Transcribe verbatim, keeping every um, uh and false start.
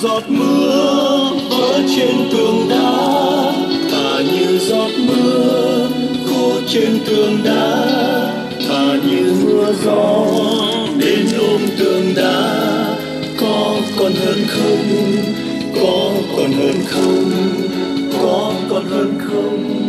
giọt mưa vỡ trên tường đá, thà như giọt mưa khô trên tường đá, thà như mưa gió đến ôm tường đá. Có còn hơn không, có còn hơn không, có còn hơn không.